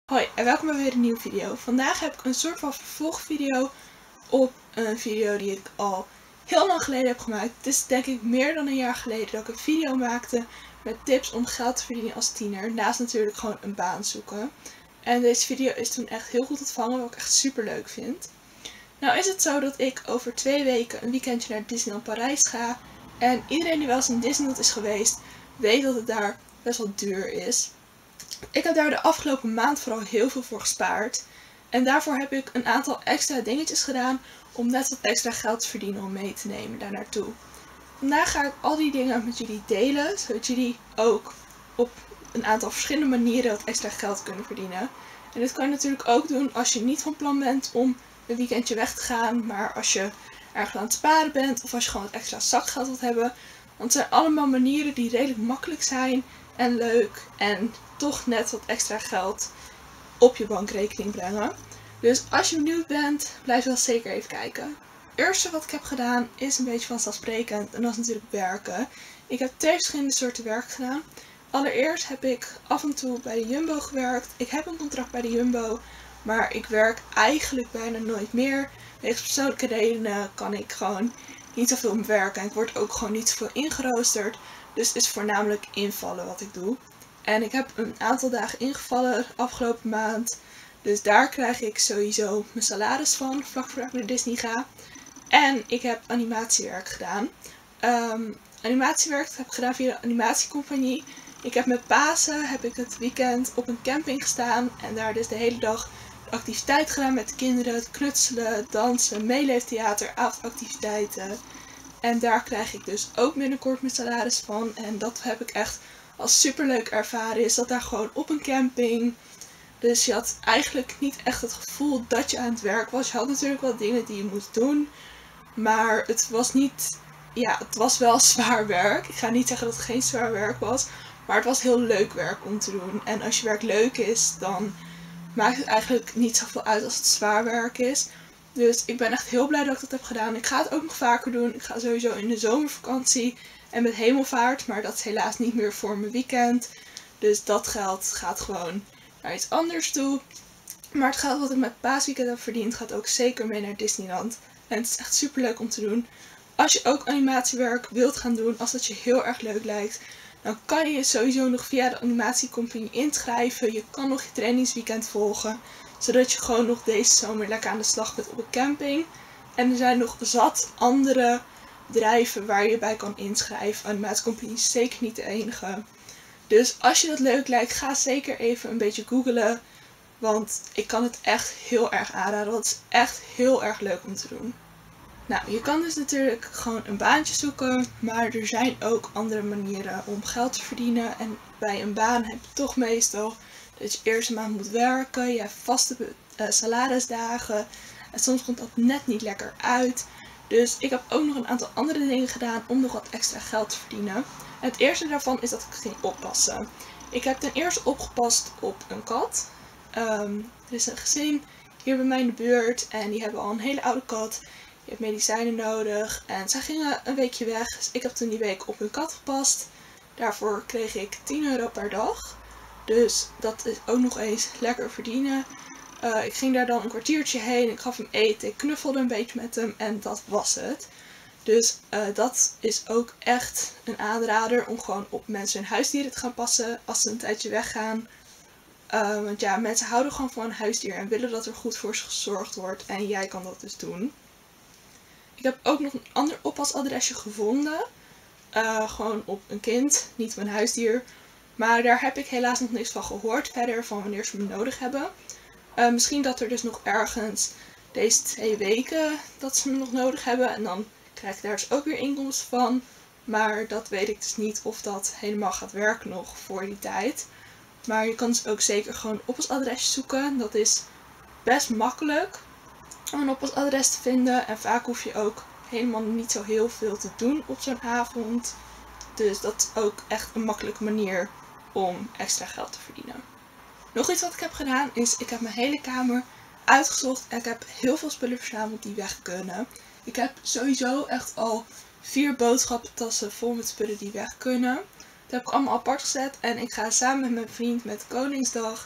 Hoi en welkom bij weer een nieuwe video. Vandaag heb ik een soort van vervolgvideo op een video die ik al heel lang geleden heb gemaakt. Het is denk ik meer dan een jaar geleden dat ik een video maakte met tips om geld te verdienen als tiener. Naast natuurlijk gewoon een baan zoeken. En deze video is toen echt heel goed ontvangen, wat ik echt super leuk vind. Nou is het zo dat ik over 2 weken een weekendje naar Disneyland Parijs ga. En iedereen die wel eens in Disneyland is geweest, weet dat het daar best wel duur is. Ik heb daar de afgelopen maand vooral heel veel voor gespaard. En daarvoor heb ik een aantal extra dingetjes gedaan om net wat extra geld te verdienen om mee te nemen daar naartoe. Vandaag ga ik al die dingen met jullie delen, zodat jullie ook op een aantal verschillende manieren wat extra geld kunnen verdienen. En dit kan je natuurlijk ook doen als je niet van plan bent om een weekendje weg te gaan, maar als je ergens aan het sparen bent of als je gewoon wat extra zakgeld wilt hebben. Want het zijn allemaal manieren die redelijk makkelijk zijn en leuk en toch net wat extra geld op je bankrekening brengen. Dus als je benieuwd bent, blijf wel zeker even kijken. Het eerste wat ik heb gedaan is een beetje vanzelfsprekend en dat is natuurlijk werken. Ik heb 2 verschillende soorten werk gedaan. Allereerst heb ik af en toe bij de Jumbo gewerkt. Ik heb een contract bij de Jumbo, maar ik werk eigenlijk bijna nooit meer. Wegens persoonlijke redenen kan ik gewoon niet zoveel werken en ik word ook gewoon niet zoveel ingeroosterd. Dus het is voornamelijk invallen wat ik doe. En ik heb een aantal dagen ingevallen afgelopen maand. Dus daar krijg ik sowieso mijn salaris van, vlak voordat ik naar Disney ga. En ik heb animatiewerk gedaan. Animatiewerk heb ik gedaan via de animatiecompagnie. Ik heb met Pasen heb ik het weekend op een camping gestaan. En daar dus de hele dag de activiteit gedaan met de kinderen. Het knutselen, dansen, meeleeftheater, avondactiviteiten. En daar krijg ik dus ook binnenkort mijn salaris van. En dat heb ik echt als superleuk ervaren. Je zat daar gewoon op een camping. Dus je had eigenlijk niet echt het gevoel dat je aan het werk was. Je had natuurlijk wel dingen die je moest doen. Maar het was niet... Ja, het was wel zwaar werk. Ik ga niet zeggen dat het geen zwaar werk was. Maar het was heel leuk werk om te doen. En als je werk leuk is, dan maakt het eigenlijk niet zoveel uit als het zwaar werk is. Dus ik ben echt heel blij dat ik dat heb gedaan. Ik ga het ook nog vaker doen. Ik ga sowieso in de zomervakantie en met hemelvaart. Maar dat is helaas niet meer voor mijn weekend. Dus dat geld gaat gewoon naar iets anders toe. Maar het geld wat ik met paasweekend heb verdiend gaat ook zeker mee naar Disneyland. En het is echt super leuk om te doen. Als je ook animatiewerk wilt gaan doen, als dat je heel erg leuk lijkt, dan kan je sowieso nog via de animatiecompagnie inschrijven. Je kan nog je trainingsweekend volgen, zodat je gewoon nog deze zomer lekker aan de slag bent op een camping. En er zijn nog zat andere bedrijven waar je bij kan inschrijven. Animatiecompagnie is zeker niet de enige. Dus als je dat leuk lijkt, ga zeker even een beetje googlen. Want ik kan het echt heel erg aanraden, want het is echt heel erg leuk om te doen. Nou, je kan dus natuurlijk gewoon een baantje zoeken, maar er zijn ook andere manieren om geld te verdienen. En bij een baan heb je toch meestal dat je eerst een maand moet werken, je hebt vaste salarisdagen en soms komt dat net niet lekker uit. Dus ik heb ook nog een aantal andere dingen gedaan om nog wat extra geld te verdienen. En het eerste daarvan is dat ik ging oppassen. Ik heb ten eerste opgepast op een kat. Er is een gezin hier bij mij in de buurt en die hebben al een hele oude kat. Die heeft medicijnen nodig en zij gingen een weekje weg. Dus ik heb toen die week op hun kat gepast. Daarvoor kreeg ik 10 euro per dag. Dus dat is ook nog eens lekker verdienen. Ik ging daar dan een kwartiertje heen, ik gaf hem eten, ik knuffelde een beetje met hem en dat was het. Dus dat is ook echt een aanrader om gewoon op mensen hun huisdieren te gaan passen als ze een tijdje weggaan. Want ja, mensen houden gewoon van een huisdier en willen dat er goed voor ze gezorgd wordt en jij kan dat dus doen. Ik heb ook nog een ander oppasadresje gevonden. Gewoon op een kind, niet op een huisdier. Maar daar heb ik helaas nog niks van gehoord verder van wanneer ze me nodig hebben. Misschien dat er dus nog ergens deze 2 weken dat ze me nog nodig hebben. En dan krijg ik daar dus ook weer inkomsten van. Maar dat weet ik dus niet of dat helemaal gaat werken nog voor die tijd. Maar je kan dus ook zeker gewoon oppasadresje zoeken. Dat is best makkelijk om een oppasadres te vinden. En vaak hoef je ook helemaal niet zo heel veel te doen op zo'n avond. Dus dat is ook echt een makkelijke manier om extra geld te verdienen. Nog iets wat ik heb gedaan is, ik heb mijn hele kamer uitgezocht en ik heb heel veel spullen verzameld die weg kunnen. Ik heb sowieso echt al 4 boodschappentassen vol met spullen die weg kunnen. Dat heb ik allemaal apart gezet en ik ga samen met mijn vriend met Koningsdag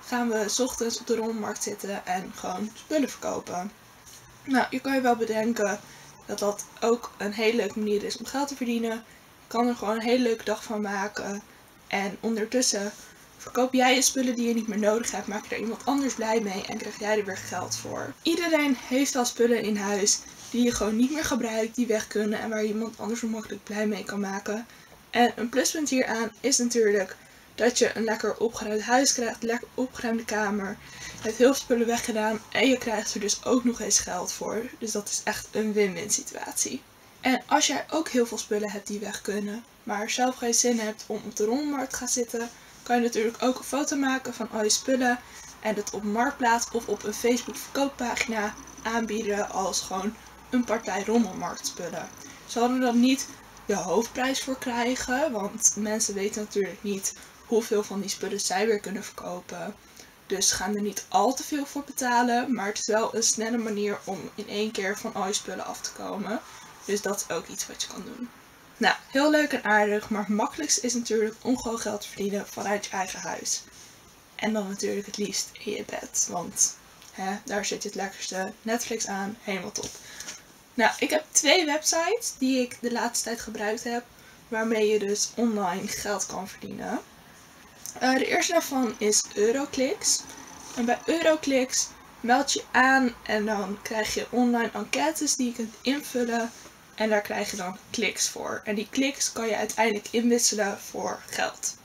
gaan we 's ochtends op de rommelmarkt zitten en gewoon spullen verkopen. Nou, je kan je wel bedenken dat dat ook een hele leuke manier is om geld te verdienen. Je kan er gewoon een hele leuke dag van maken. En ondertussen verkoop jij je spullen die je niet meer nodig hebt, maak je er iemand anders blij mee en krijg jij er weer geld voor. Iedereen heeft wel spullen in huis die je gewoon niet meer gebruikt, die weg kunnen en waar je iemand anders zo makkelijk blij mee kan maken. En een pluspunt hieraan is natuurlijk dat je een lekker opgeruimd huis krijgt, een lekker opgeruimde kamer. Je hebt heel veel spullen weggedaan en je krijgt er dus ook nog eens geld voor. Dus dat is echt een win-win situatie. En als jij ook heel veel spullen hebt die weg kunnen, maar zelf geen zin hebt om op de rommelmarkt te gaan zitten, kan je natuurlijk ook een foto maken van al je spullen en het op Marktplaats of op een Facebook verkooppagina aanbieden als gewoon een partij rommelmarktspullen. Ze hadden er dan niet de hoofdprijs voor krijgen, want mensen weten natuurlijk niet hoeveel van die spullen zij weer kunnen verkopen. Dus gaan er niet al te veel voor betalen, maar het is wel een snelle manier om in één keer van al je spullen af te komen. Dus dat is ook iets wat je kan doen. Nou, heel leuk en aardig, maar het makkelijkste is natuurlijk om gewoon geld te verdienen vanuit je eigen huis. En dan natuurlijk het liefst in je bed, want daar zit je het lekkerste. Netflix aan, helemaal top. Nou, ik heb 2 websites die ik de laatste tijd gebruikt heb, waarmee je dus online geld kan verdienen. De eerste daarvan is Euroclix. En bij Euroclix meld je aan en dan krijg je online enquêtes die je kunt invullen. En daar krijg je dan kliks voor. En die kliks kan je uiteindelijk inwisselen voor geld.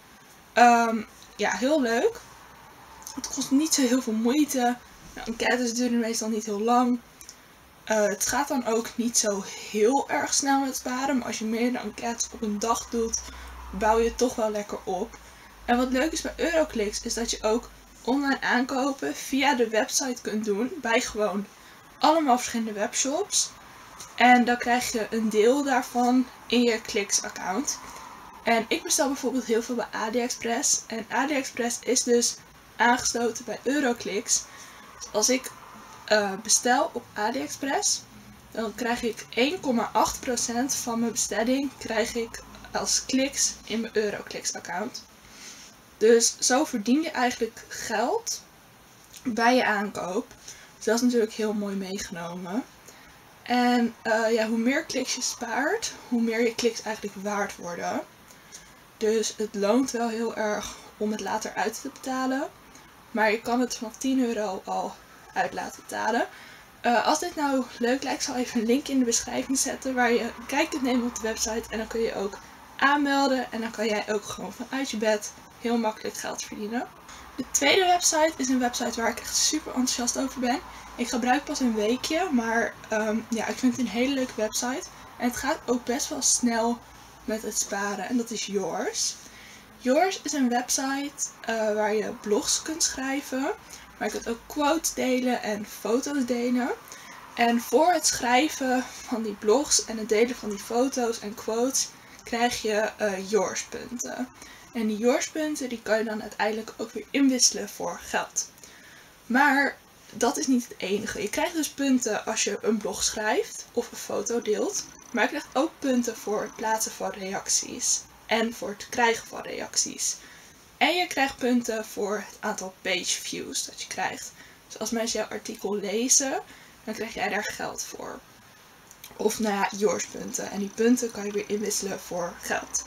Ja, heel leuk. Het kost niet zo heel veel moeite. De enquêtes duren meestal niet heel lang. Het gaat dan ook niet zo heel erg snel met sparen. Maar als je meerdere enquêtes op een dag doet, bouw je het toch wel lekker op. En wat leuk is bij Euroclix is dat je ook online aankopen via de website kunt doen. Bij gewoon allemaal verschillende webshops. En dan krijg je een deel daarvan in je Clix account. En ik bestel bijvoorbeeld heel veel bij AliExpress. En AliExpress is dus aangesloten bij Euroclix. Dus als ik bestel op AliExpress, dan krijg ik 1,8% van mijn bestelling krijg ik als Clix in mijn Euroclix account. Dus zo verdien je eigenlijk geld bij je aankoop. Dus dat is natuurlijk heel mooi meegenomen. En hoe meer kliks je spaart, hoe meer je kliks eigenlijk waard worden. Dus het loont wel heel erg om het later uit te betalen. Maar je kan het vanaf 10 euro al uit laten betalen. Als dit nou leuk lijkt, zal ik even een link in de beschrijving zetten waar je een kijk kunt nemen op de website. En dan kun je ook aanmelden en dan kan jij ook gewoon vanuit je bed heel makkelijk geld verdienen. De tweede website is een website waar ik echt super enthousiast over ben. Ik gebruik pas een weekje, maar ik vind het een hele leuke website. En het gaat ook best wel snel met het sparen en dat is Yours. Yours is een website waar je blogs kunt schrijven, maar je kunt ook quotes delen en foto's delen. En voor het schrijven van die blogs en het delen van die foto's en quotes krijg je Yours punten. En die Yours punten die kan je dan uiteindelijk ook weer inwisselen voor geld. Maar dat is niet het enige. Je krijgt dus punten als je een blog schrijft of een foto deelt. Maar je krijgt ook punten voor het plaatsen van reacties. En voor het krijgen van reacties. En je krijgt punten voor het aantal page views dat je krijgt. Dus als mensen jouw artikel lezen, dan krijg jij daar geld voor. Of Yours punten. En die punten kan je weer inwisselen voor geld.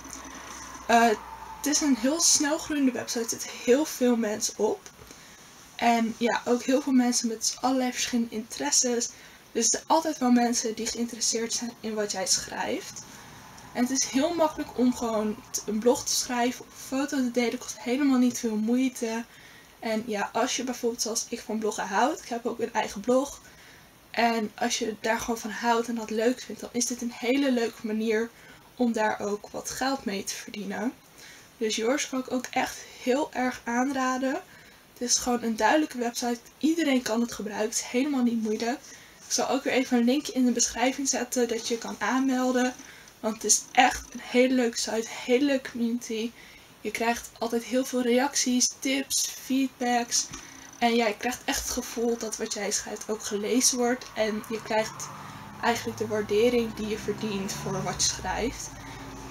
Het is een heel snel groeiende website. Er zitten heel veel mensen op. En ook heel veel mensen met allerlei verschillende interesses. Dus er zijn altijd wel mensen die geïnteresseerd zijn in wat jij schrijft. En het is heel makkelijk om gewoon een blog te schrijven of een foto te delen. Kost helemaal niet veel moeite. En als je bijvoorbeeld zoals ik van bloggen houdt. Ik heb ook een eigen blog. En als je daar gewoon van houdt en dat leuk vindt, dan is dit een hele leuke manier om daar ook wat geld mee te verdienen. Dus Yours kan ik ook echt heel erg aanraden. Het is gewoon een duidelijke website. Iedereen kan het gebruiken. Het is helemaal niet moeilijk. Ik zal ook weer even een linkje in de beschrijving zetten dat je kan aanmelden. Want het is echt een hele leuke site. Een hele leuke community. Je krijgt altijd heel veel reacties, tips, feedbacks. En je krijgt echt het gevoel dat wat jij schrijft ook gelezen wordt. En je krijgt eigenlijk de waardering die je verdient voor wat je schrijft.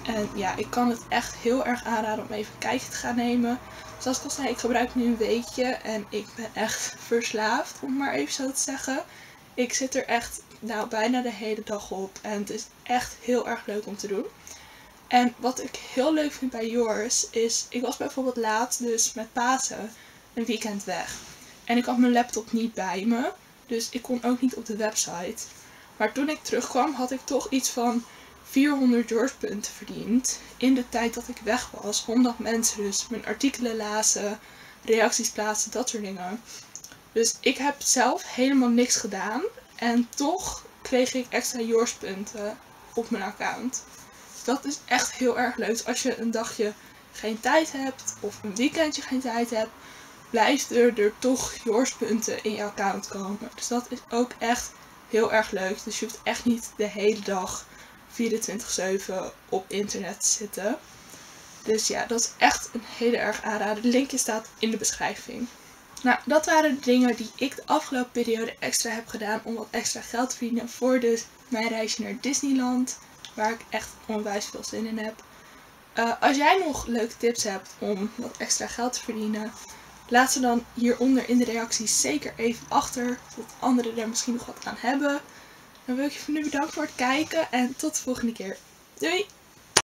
En ja, ik kan het echt heel erg aanraden om even een kijkje te gaan nemen. Zoals ik al zei, ik gebruik nu een weekje en ik ben echt verslaafd, om maar even zo te zeggen. Ik zit er echt bijna de hele dag op en het is echt heel erg leuk om te doen. En wat ik heel leuk vind bij Yours is, ik was bijvoorbeeld laatst dus met Pasen een weekend weg. En ik had mijn laptop niet bij me, dus ik kon ook niet op de website. Maar toen ik terugkwam had ik toch iets van 400 Yours-punten verdiend in de tijd dat ik weg was. Omdat mensen dus mijn artikelen lazen, reacties plaatsen, dat soort dingen. Dus ik heb zelf helemaal niks gedaan en toch kreeg ik extra Yours-punten op mijn account. Dat is echt heel erg leuk. Als je een dagje geen tijd hebt of een weekendje geen tijd hebt, blijft er toch Yours-punten in je account komen. Dus dat is ook echt heel erg leuk. Dus je hoeft echt niet de hele dag 24/7 op internet te zitten. Dus ja, dat is echt een hele erg aanrader. De linkje staat in de beschrijving. Nou, dat waren de dingen die ik de afgelopen periode extra heb gedaan om wat extra geld te verdienen voor dus mijn reisje naar Disneyland. Waar ik echt onwijs veel zin in heb. Als jij nog leuke tips hebt om wat extra geld te verdienen, laat ze dan hieronder in de reacties zeker even achter. Dat anderen er misschien nog wat aan hebben. Dan wil ik je voor nu bedanken voor het kijken en tot de volgende keer. Doei!